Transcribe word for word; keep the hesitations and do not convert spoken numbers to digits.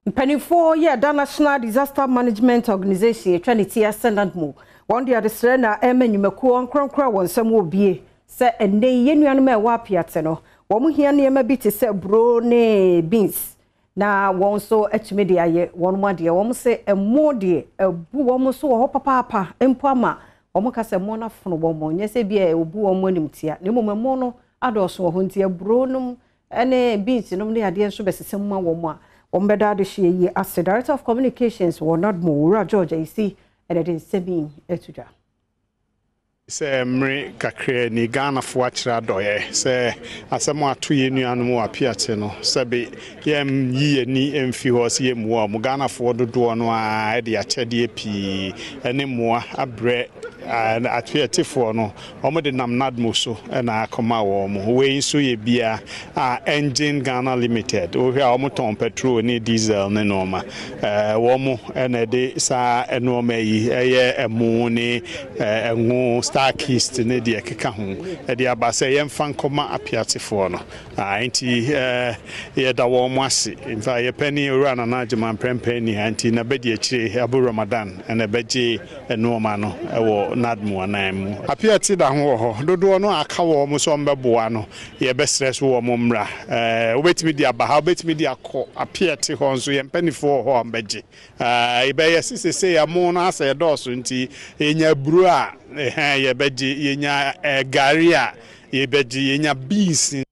Penifo ye da National Disaster Management Organization Trinity N A D M O. One day the Serena Emma Numeko Cronkra one some will be set and they yenuan me wapiateno. One here near me bit say brone beans. Na one so at media ye one one dear one say a more dear a boo almost so hopper papa empama. Omoka se mona from woman, yes, a be a boo on monim tia, no mono, ados or huntia bronum, and a beans, no idea so best some woman. Ombeda de she as the Director of Communications were not more Georgia you see and it is seven etuja. Say Mri kakre ni Ghana fo achira doye say asemo atu ye nuanu mo apiate no sebe yem yi ni emfi ho se yem wo mo Ghana fo dodo no a de achede pi ene mo abre atuete fo no omo de nam N A D M O so na akoma wo mo we so ye bia a Engine Ghana Limited o hia omo ton petrol ni diesel ne no ma eh wo mo ene de sa eno ma yi eye emu ni enwo East ne de keka ho e de abase yem fan koma apiatefo no anti eh ye da wo mo ase infa ye pani ora na na jema prempeni anti na bedi akire abu Ramadan ene beje eno ma no e wo N A D M O anan mu apiati da ho ho dodo no aka wo mo so mbeboa no ye be stress wo mo mra eh obetimi di aba ha obetimi di akọ apiati ho nso ye mpanifo ho ambeje eh ibe ye sisese ya mo no asa edoso nti enya buru a eh ye beji yenya garia ye beji yenya beans